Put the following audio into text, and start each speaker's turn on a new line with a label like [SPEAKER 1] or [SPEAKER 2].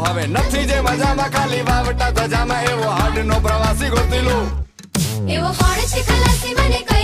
[SPEAKER 1] હવે નથી જે મજામાં ખાલી વાવટા ધજામાં એવો હાડનો પ્રવાસી ગોતી લો
[SPEAKER 2] એવો કોણ છે ખલાસી મને